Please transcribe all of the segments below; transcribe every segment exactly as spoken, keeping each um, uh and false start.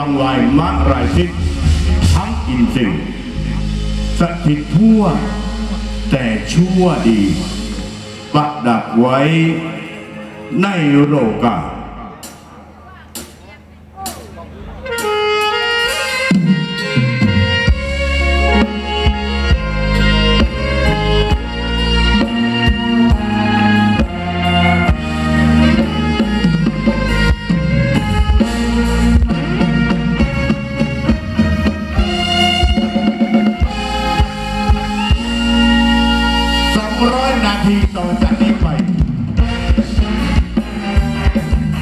งวายมะรายทิศทั้งอินทรีย์สถิตทั่วแต่ชั่วดีประดับไว้ในโลกาต่อจากนี้ไป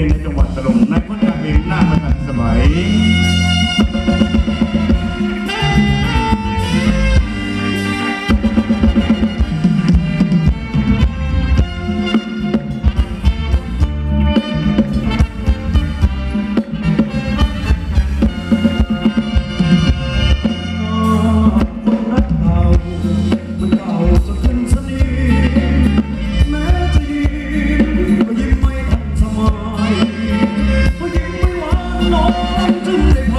ในจังหวัดตรงในพ้นการเพลงหน้ามาทันสมัยผู้หญิงไม่หวานน้องจึงได้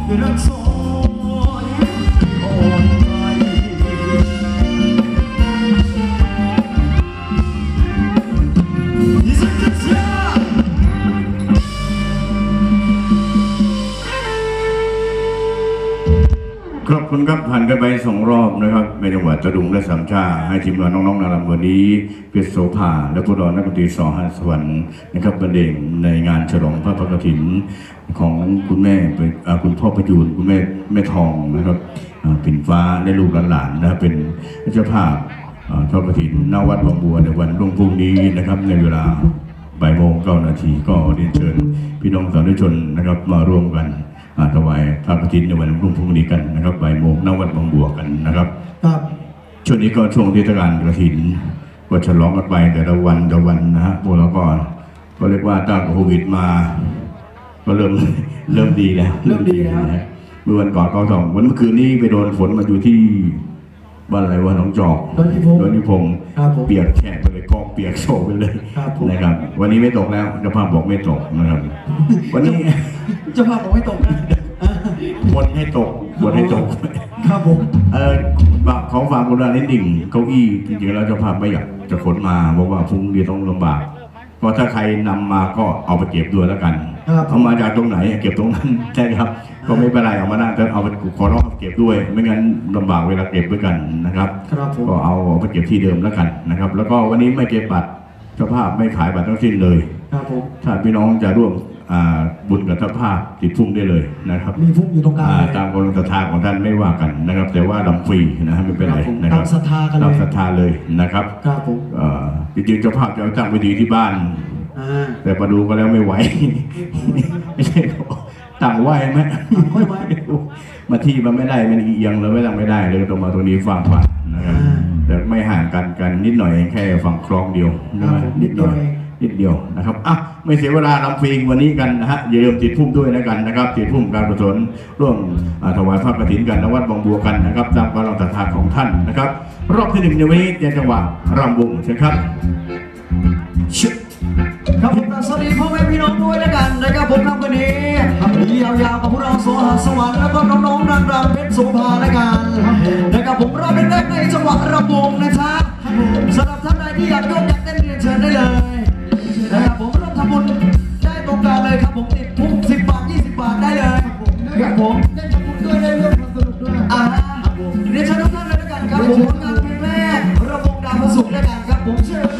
รักสอนอ่อนใจยิ่งสักจะเชื่อขอบคุณครับผ่านกันไปสองรอบนะครับในจังหวัดตะดุงและสามชาให้ทีมงานน้องๆนารำวันนี้เปียโสภาและผู้ร้องนักดนตรีสอหัสวรรค์นะครับบรรเลงในงานฉลองพระพกฐินของคุณแม่คุณพ่อประยูนคุณแม่แม่ทองนะครับปิ่นฟ้าและลูกหลานๆนะครับเป็นเจ้าภาพทอดกฐินณวัดบางบัวในวันรุ่งพรุ่งนี้นะครับในเวลาบ่ายโมงเก้านาทีก็เรียนเชิญพี่น้องสาธุชนนะครับมาร่วมกันถวายพระกฐินในวันรุ่งพรุ่งนี้กันนะครับบ่ายโมงณวัดบางบัวกันนะครับครับช่วงนี้ก็ช่วงเทศกาลกฐินก็ฉลองกันไปแต่ละวันแต่ละวันนะฮะพวกเราก็ก็เรียกว่าตั้งโควิดมาก็เริ่มเริ่มดีแล้วเริ่มดีแล้วเมื่อวันก่อนก็สองวันเมื่อคืนนี้ไปโดนฝนมาอยู่ที่บ้านอะไรวะหนองจอกโดนนิพงศ์เปียกแฉะไปเลยกองเปียกโชกไปเลยนะครับวันนี้ไม่ตกแล้วเจ้าภาพบอกไม่ตกนะครับวันนี้เจ้าภาพบอกไม่ตกนะบนให้ตกบนให้ตกครับผมเออของฝากโบราณนิดหนึ่งเก้าอี้จริงๆแล้วเจ้าภาพไม่อยากจะขนมาเพราะว่าฟุ้งเดียวต้องลำบากเพราะถ้าใครนำมาก็เอาไปเก็บด้วยแล้วกันเอามาจากตรงไหนเก็บตรงนั้นใช่ครับก็ไม่เป็นไรเอามาหน้าจะเอาไปขอร้องเก็บด้วยไม่งั้นลำบากเวลาเก็บด้วยกันนะครับก็เอาไปเก็บที่เดิมแล้วกันนะครับแล้วก็วันนี้ไม่เก็บบัตรเจ้าภาพไม่ขายบัตรทั้งสิ้นเลยถ้าพี่น้องจะร่วมบุญกับเจ้าภาพติดพุ่งได้เลยนะครับมีพุ่งอยู่ตรงกลางตามกำลังศรัทธาของท่านไม่ว่ากันนะครับแต่ว่าดำฟรีนะครับไม่เป็นไรนะครับตามศรัทธากันเลยตามศรัทธาเลยนะครับครับผมจริงๆเจ้าภาพจะตั้งเวทีที่บ้านแต่มาดูก็แล้วไม่ไหวไม่ใช่ต่างไหวไหมมาที่มันไม่ได้มันเอียงแล้วไม่ตั้งไม่ได้เลยต้องมาตรงนี้ฟังฟังนะครับแต่ไม่ห่างกันกันนิดหน่อยแค่ฝั่งคลองเดียวนะนิดหน่อยนิดเดียวนะครับอ่ะไม่เสียเวลาลำฟรีวันนี้กันนะฮะอย่าลืมติดพุ่มด้วยนะกันนะครับติดพุ่มการกุศลร่วมถวายพระกฐินกันณวัดบางบัวกันนะครับตามกำลังศรัทธาของท่านนะครับรอบที่หนึ่งในวันนี้ในจังหวะรำวงใช่ครับครับผมสวัสดีพ่อแม่พี่น้องด้วยแล้วกันนะครับผมทำวันนี้ยาวๆกับพวกเราโสหสวรรค์แล้วก็น้องๆนางรำเพชรโสภาแล้วกันนะครับผมรอบแรกในจังหวะรำวงนะจ๊ะสำหรับท่านใดที่อยากยกอยากเต้นเรียนเชิญได้เลยนะครับผมร่วมทำบุญได้ตรงกลางเลยครับผมติดทุกสิบบาทยี่สิบบาทได้เลยครับผมได้ทำบุญด้วยได้ร่วมความสนุกด้วยอ่าเรียนเชิญทุกท่านเลยแล้วกันครับผมงานเพลงแรกรำวงดาวพระศุกร์แล้วกันครับผมเชิญ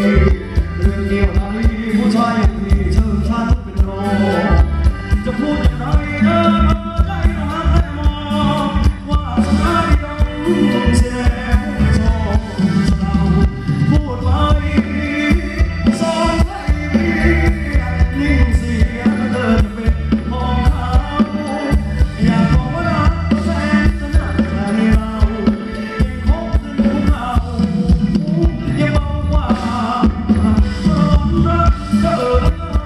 เรื่องเกี่ยวกับผู้ชายอย่างนี้เชิงชันเป็นโรจะพูดอย่างไรเออได้มาแค่มองว่าสถานยงเสียผู้ชมเราพูดไปสอนให้นิ่งเสียเดินเป็นมองเขาอยากบอกว่ารักแฟนจะหนักใจเรายังคบถึงเราอย่าบอกว่าร้อนรักเธอ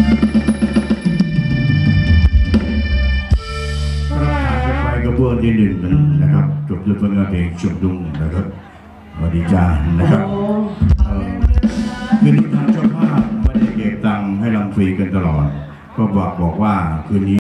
ไปกระบวนที่หนึ่งนะครับจบด้วยผลงานเพลงชุบดุงนะครับสวัสดีจ้านะครับคืนนี้ทางเจ้าภาพไม่ได้เก็บตังค์ให้ลำฟรีกันตลอดก็บอกบอกว่าคืนนี้